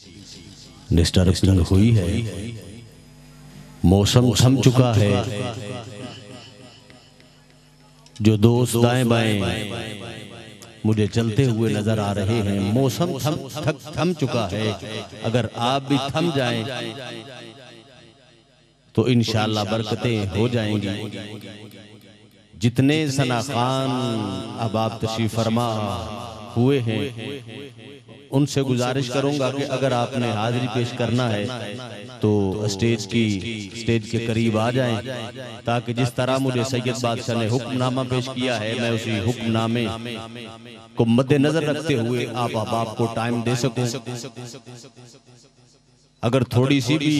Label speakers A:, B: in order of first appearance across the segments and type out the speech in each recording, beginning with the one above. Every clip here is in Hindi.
A: डिस्टर्बिंग हुई है, मौसम थम चुका है, जो दोस्त दाएं बाएं मुझे चलते हुए नजर आ रहे हैं, मौसम थम चुका है। अगर आप भी थम जाएं तो इंशाअल्लाह बरकतें हो जाएंगी। जितने सना खान अब आप तशरीफ फरमा हुए हैं, उनसे गुजारिश करूंगा कि अगर आपने हाजिरी पेश करना है तो स्टेज के करीब आ जाएं, ताकि जिस तरह मुझे सैयद बादशाह ने हुक्मनामा पेश किया है, मैं उसी हुक्मनामे को मद्देनजर रखते हुए आप को टाइम दे सकूं। अगर थोड़ी सी भी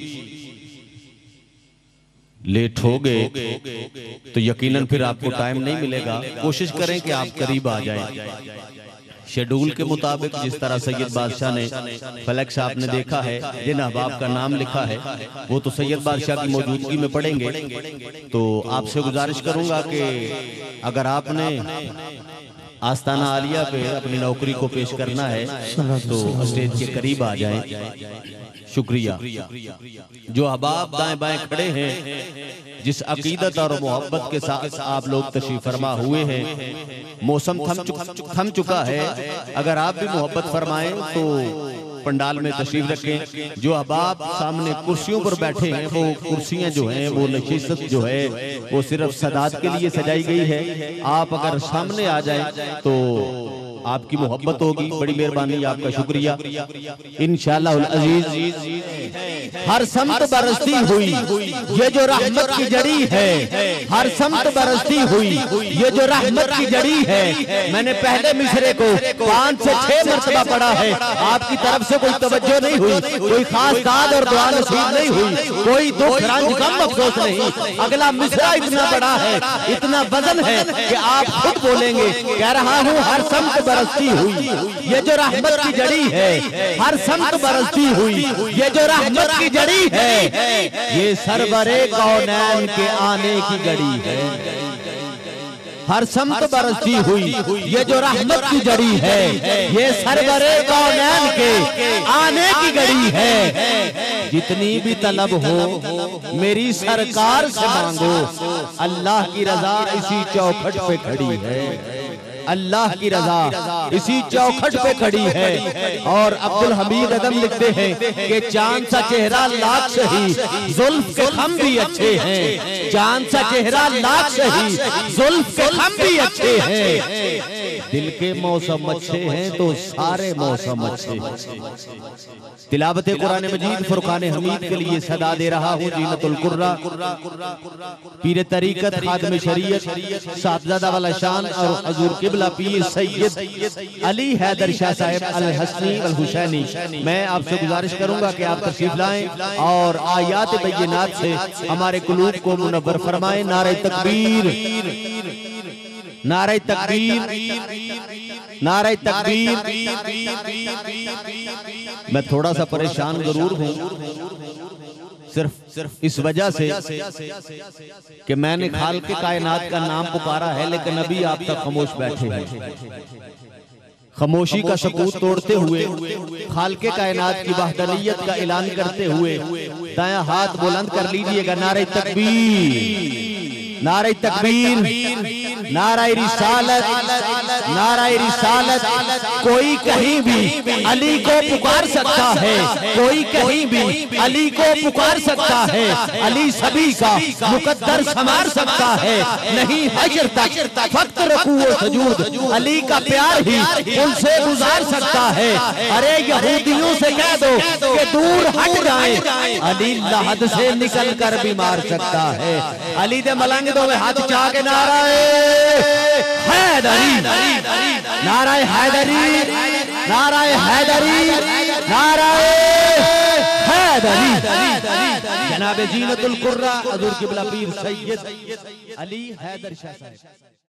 A: लेट हो गए तो यकीनन फिर आपको टाइम नहीं मिलेगा। कोशिश करें कि आप करीब आ जाएं। शेड्यूल के मुताबिक जिस तरह सैयद बादशाह ने फ्लैक्स आपने देखा है, जिन अहबाब का नाम लिखा है, वो तो सैयद बादशाह की मौजूदगी में पढ़ेंगे। तो आपसे गुजारिश करूंगा कि अगर आपने आस्ताना आलिया पे अपनी नौकरी को पेश करना है तो स्टेज के करीब आ जाएं। शुक्रिया। जो अहबाब दाएं बाएं खड़े हैं, जिस अकीदत और मोहब्बत के साथ आप लोग तशरीफ फरमा हुए हैं, मौसम थम चुका है। अगर आप भी मोहब्बत फरमाएं तो पंडाल में तशरीफ रखें। जो अहबाब सामने कुर्सियों पर बैठे हैं, वो कुर्सियां जो हैं, वो नशिस्त जो है वो सिर्फ सदात के लिए सजाई गई है। आप अगर सामने आ जाएं तो आपकी मोहब्बत होगी। बड़ी मेहरबानी, आपका शुक्रिया। इंशाअल्लाह अजीज हर समत बरसती हुई ये जो रहमत की जड़ी है, हर समत बरसती हुई ये जो रहमत की जड़ी है। मैंने पहले मिसरे को 5 से 6 मरतबा पढ़ा है, आपकी तरफ से कोई तवज्जो नहीं हुई, कोई खास दाद और दुआ नसीब नहीं हुई, कोई दुख रंज गम अफसोस नहीं। अगला मिसरा इतना बड़ा है, इतना वजन है कि आप खुद बोलेंगे। कह रहा हूँ हर समत बरसती हुई ये जो रहमत की जड़ी है, हर समत बरसती हुई ये जो रहमत की जड़ी है, ये सरवरे कौनैन के आने की घड़ी है। हर समत बरसती हुई ये जो रहमत की जड़ी है, ये सरवरे कौनैन के आने की घड़ी है। जितनी भी तलब हो मेरी सरकार से मांगो, अल्लाह की रजा इसी चौखट पे खड़ी है। अल्लाह की रजा इसी चौखट पे खड़ी है। और अब्दुल हमीद अदम लिखते हैं कि चांद सा चेहरा लाख सही, जुल्फ के खम भी अच्छे हैं। चांद सा चेहरा लाख सही, जुल्फ के खम भी अच्छे हैं। दिल के मौसम अच्छे हैं तो सारे मौसम अच्छे हैं। तिलावत कुरान मजीद फुरकान हमीद के लिए सदा दे रहा हूँ जीनतुल कुर्रा, पीर तरीकत, खादिम शरीयत, साहबजादा वाला शान और हजूर किबला पीर सैयद अली हैदर शाह साहब अल हसनी अल हुसैनी। मैं आपसे गुजारिश करूंगा कि आप तशरीफ लाएं और आयात बैयनात से हमारे कुलूब को मुनव्वर फरमाएं। नारे तकबीर, नारे तकबीर, नारे तकबीर। मैं थोड़ा सा परेशान जरूर हूँ, सिर्फ इस वजह से कि मैंने खाल के कायनात का नाम पुकारा है, लेकिन अभी आप तक खामोश बैठे हैं। खामोशी का सकूत तोड़ते हुए, खाल के कायनात की वहदानियत का ऐलान करते हुए दायां हाथ बुलंद कर लीजिएगा। नारे तकबीर, नारे तकबीर, नारे रिसालत, नारे रिसालत। कोई कहीं भी अली को पुकार सकता है, कोई कहीं भी अली को पुकार सकता है। अली सभी का मुकद्दर संवार सकता है, नहीं हश्र तक फक्त रुकू व सुजूद अली का प्यार ही उनसे गुजार सकता है। अरे यहूदियों से कह दो कि दूर हट जाएं, अली लहद से निकल कर भी मार सकता है। अली दे मलंग दो हाथ चाह के नाराए हैदरी, नाराए हैदरी, नाराए हैदरी, नाराए हैदरी। जनाब जीनतुल कुर्रा हजूर किबला पीर सैयद अली हैदर शाह साहब।